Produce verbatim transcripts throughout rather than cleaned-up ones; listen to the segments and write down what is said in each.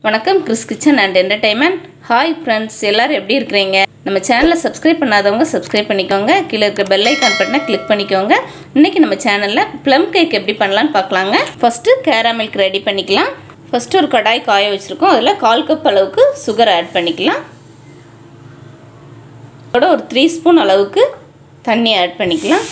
வணக்கம் Chris kitchen and entertainment. Hi friends, எல்லாரும் எப்படி இருக்கிறீங்க? நம்ம சேனலை சப்ஸ்கிரைப் பண்ணாதவங்க சப்ஸ்கிரைப் பண்ணிக்கோங்க. கீழே இருக்க பெல் ஐக்கான் பட்டனை கிளிக் பண்ணிக்கோங்க. இன்றைக்கி நம்ம சேனலில் ப்ளம் கேக் எப்படி பண்ணலான்னு பார்க்கலாங்க. ஃபஸ்ட்டு கேரமில்க் ரெடி பண்ணிக்கலாம். ஃபஸ்ட்டு ஒரு கடாய் காய வச்சுருக்கோம். அதில் கால் கப் அளவுக்கு சுகர் ஆட் பண்ணிக்கலாம். அதோட ஒரு த்ரீ ஸ்பூன் அளவுக்கு தண்ணி ஆட் பண்ணிக்கலாம்.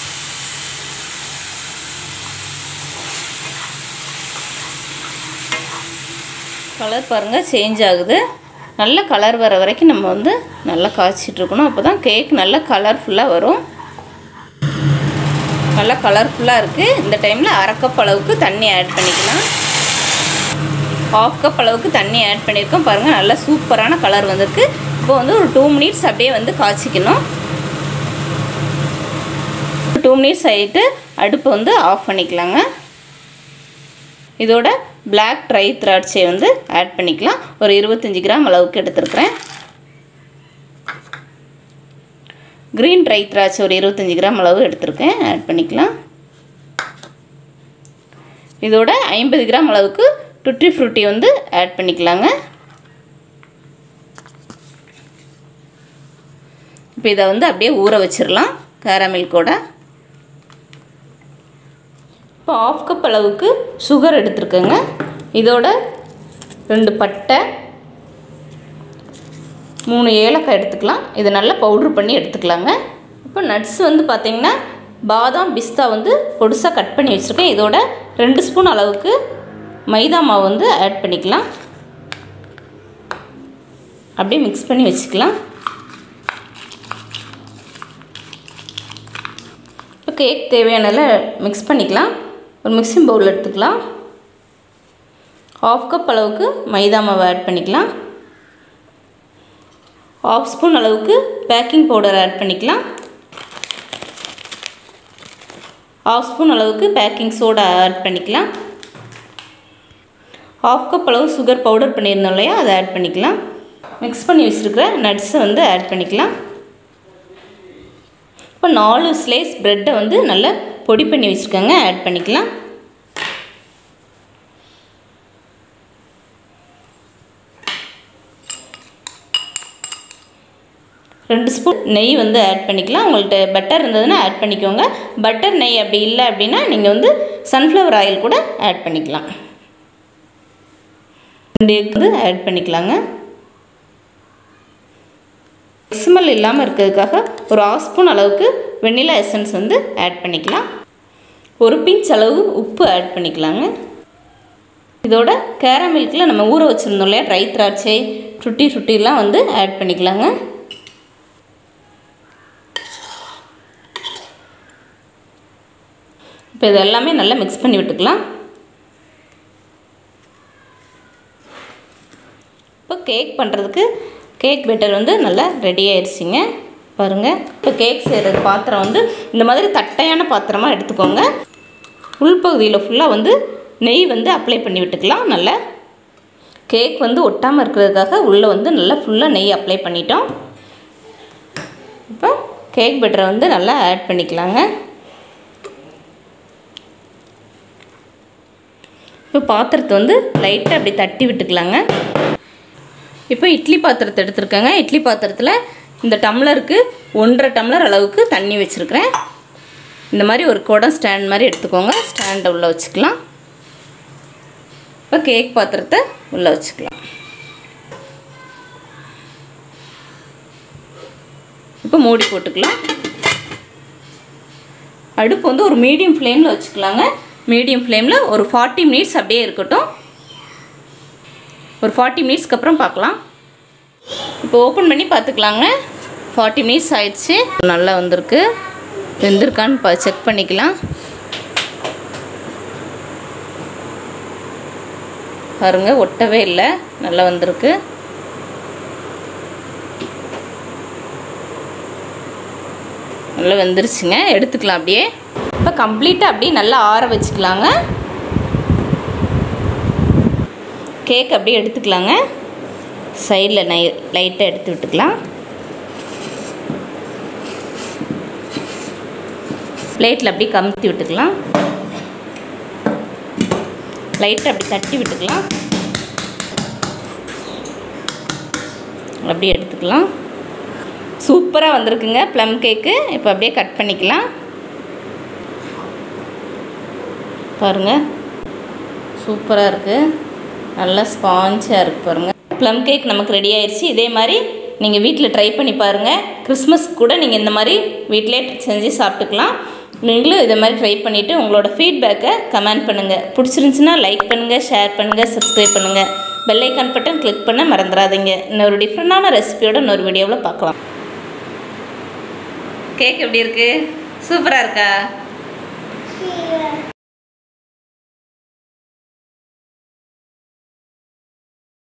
கலர் பாருங்கள் சேஞ்ச் ஆகுது. நல்ல கலர் வர வரைக்கும் நம்ம வந்து நல்லா காய்ச்சிட்ருக்கணும். அப்போ தான் கேக் நல்லா கலர்ஃபுல்லாக வரும். நல்லா கலர்ஃபுல்லாக இருக்குது. இந்த டைமில் அரை கப் அளவுக்கு தண்ணி ஆட் பண்ணிக்கலாம். ஹாஃப் கப் அளவுக்கு தண்ணி ஆட் பண்ணியிருக்கோம். பாருங்கள் நல்லா சூப்பரான கலர் வந்திருக்கு. இப்போ வந்து ஒரு டூ மினிட்ஸ் அப்படியே வந்து காய்ச்சிக்கணும். டூ மினிட்ஸ் ஆகிட்டு அடுப்பை வந்து ஆஃப் பண்ணிக்கலாங்க. இதோட பிளாக் ட்ரை திராட்சை வந்து ஆட் பண்ணிக்கலாம். ஒரு இருபத்தஞ்சி கிராம் அளவுக்கு எடுத்துருக்கிறேன். க்ரீன் ட்ரை திராட்சை ஒரு இருபத்தஞ்சி கிராம் அளவு எடுத்துருக்கேன், ஆட் பண்ணிக்கலாம். இதோட ஐம்பது கிராம் அளவுக்கு டுட்டி ஃப்ரூட்டி வந்து ஆட் பண்ணிக்கலாங்க. இப்போ இதை வந்து அப்படியே ஊற வச்சிடலாம் கேரமில்கோட. இப்போ ஆஃப் கப் அளவுக்கு சுகர் எடுத்துருக்கேங்க. இதோட ரெண்டு பட்டை, மூணு ஏலக்காய் எடுத்துக்கலாம். இதை நல்லா பவுட்ரு பண்ணி எடுத்துக்கலாங்க. இப்போ நட்ஸ் வந்து பார்த்திங்கன்னா பாதாம் பிஸ்தா வந்து பொடிசாக கட் பண்ணி வச்சுருக்கேன். இதோட ரெண்டு ஸ்பூன் அளவுக்கு மைதா மாவு வந்து ஆட் பண்ணிக்கலாம். அப்படியே மிக்ஸ் பண்ணி வச்சுக்கலாம். இப்போ கேக் தேவையானதில் மிக்ஸ் பண்ணிக்கலாம். ஒரு மிக்சிங் பவுல் எடுத்துக்கலாம். ஹாஃப் கப் அளவுக்கு மைதா மாவு ஆட் பண்ணிக்கலாம். ஹாஃப் ஸ்பூன் அளவுக்கு பேக்கிங் பவுடர் ஆட் பண்ணிக்கலாம். ஹாஃப் ஸ்பூன் அளவுக்கு பேக்கிங் சோடா ஆட் பண்ணிக்கலாம். ஹாஃப் கப் அளவு சுகர் பவுடர் பண்ணியிருந்தோம் இல்லையா, அதை ஆட் பண்ணிக்கலாம். மிக்ஸ் பண்ணி வச்சுருக்கிற நட்ஸை வந்து ஆட் பண்ணிக்கலாம். இப்போ நாலு ஸ்லைஸ் ப்ரெட்டை வந்து நல்லா பொடி பண்ணி வச்சுருக்கேங்க, ஆட் பண்ணிக்கலாம். ரெண்டு ஸ்பூன் நெய் வந்து ஆட் பண்ணிக்கலாம். உங்கள்கிட்ட பட்டர் இருந்ததுன்னா ஆட் பண்ணிக்கோங்க. பட்டர் நெய் அப்படி இல்லை அப்படின்னா நீங்கள் வந்து சன்ஃப்ளவர் ஆயில் கூட ஆட் பண்ணிக்கலாம். ரெண்டு எக் வந்து ஆட் பண்ணிக்கலாங்க. ஸ்மெல் இல்லாமல் இருக்கிறதுக்காக ஒரு ஆஃப் ஸ்பூன் அளவுக்கு வெண்ணிலா எசன்ஸ் வந்து ஆட் பண்ணிக்கலாம். ஒரு பிஞ்ச் அளவு உப்பு ஆட் பண்ணிக்கலாங்க. இதோட கேரமில்கில் நம்ம ஊற வச்சுருந்தோம் இல்லையா, ட்ரை திராட்சை, டுட்டி ஃப்ரூட்டிலாம் வந்து ஆட் பண்ணிக்கலாங்க. இப்போ இது எல்லாமே நல்லா மிக்ஸ் பண்ணி விட்டுக்கலாம். இப்போ கேக் பண்ணுறதுக்கு கேக் பேட்டர் வந்து நல்லா ரெடி ஆயிடுச்சுங்க. பாருங்கள், இப்போ கேக் செய்கிறது பாத்திரம் வந்து இந்த மாதிரி தட்டையான பாத்திரமாக எடுத்துக்கோங்க. உள்பகுதியில் ஃபுல்லாக வந்து நெய் வந்து அப்ளை பண்ணி விட்டுக்கலாம். நல்லா கேக் வந்து ஒட்டாமல் இருக்கிறதுக்காக உள்ளே வந்து நல்லா ஃபுல்லாக நெய் அப்ளை பண்ணிட்டோம். இப்போ கேக் பேட்டரை வந்து நல்லா ஆட் பண்ணிக்கலாங்க. இப்போ பாத்திரத்தை வந்து லைட்டாக அப்படி தட்டி விட்டுக்கலாங்க. இப்போ இட்லி பாத்திரத்தை எடுத்துருக்கேங்க. இட்லி பாத்திரத்தில் இந்த டம்ளருக்கு ஒன்றரை டம்ளர் அளவுக்கு தண்ணி வச்சுருக்கிறேன். இந்த மாதிரி ஒரு குடம் ஸ்டாண்ட் மாதிரி எடுத்துக்கோங்க. ஸ்டாண்டை உள்ளே வச்சுக்கலாம். இப்போ கேக் பாத்திரத்தை உள்ளே வச்சுக்கலாம். இப்போ மூடி போட்டுக்கலாம். அடுப்பு வந்து ஒரு மீடியம் ஃப்ளேமில் வச்சுக்கலாங்க. மீடியம் ஃப்ளேமில் ஒரு ஃபார்ட்டி மினிட்ஸ் அப்படியே இருக்கட்டும். ஒரு ஃபார்ட்டி மினிட்ஸ்க்கு அப்புறம் பார்க்கலாம். இப்போ ஓப்பன் பண்ணி பார்த்துக்கலாங்க. ஃபார்ட்டி மினிட்ஸ் ஆயிடுச்சு. நல்லா வந்திருக்கு. வெந்திருக்கான்னு பா செக் பண்ணிக்கலாம். பாருங்க, ஒட்டவே இல்லை, நல்லா வந்திருக்கு. நல்லா வெந்துருச்சுங்க. எடுத்துக்கலாம் அப்படியே. இப்போ கம்ப்ளீட்டாக அப்படியே நல்லா ஆற வச்சுக்கலாங்க. கேக் அப்படியே எடுத்துக்கலாங்க. சைடில் நை லைட்டாக எடுத்து விட்டுக்கலாம். பிளேட்டில் அப்படியே கமுத்தி விட்டுக்கலாம். லைட்டாக அப்படி தட்டி விட்டுக்கலாம். அப்படியே எடுத்துக்கலாம். சூப்பராக வந்திருக்குங்க ப்ளம் கேக்கு. இப்போ அப்படியே கட் பண்ணிக்கலாம். பாருங்கள், சூப்பராக இருக்குது, நல்லா ஸ்பாஞ்சாக இருக்குது. பாருங்கள், ப்ளம் கேக் நமக்கு ரெடி ஆயிடுச்சு. இதே மாதிரி நீங்கள் வீட்டில் ட்ரை பண்ணி பாருங்கள். கிறிஸ்மஸ்க்கு கூட நீங்கள் இந்த மாதிரி வீட்டிலே செஞ்சு சாப்பிட்டுக்கலாம். நீங்களும் இதை மாதிரி ட்ரை பண்ணிவிட்டு உங்களோட ஃபீட்பேக்கை கமெண்ட் பண்ணுங்கள். பிடிச்சிருந்துச்சின்னா லைக் பண்ணுங்கள், ஷேர் பண்ணுங்கள், சப்ஸ்கிரைப் பண்ணுங்கள். பெல் ஐக்கான் பட்டன் கிளிக் பண்ண மறந்துடாதீங்க. இன்னொரு டிஃப்ரெண்டான ரெசிபியோட இன்னொரு வீடியோவில் பார்க்கலாம். கேக் எப்படி இருக்குது? சூப்பராக இருக்கா?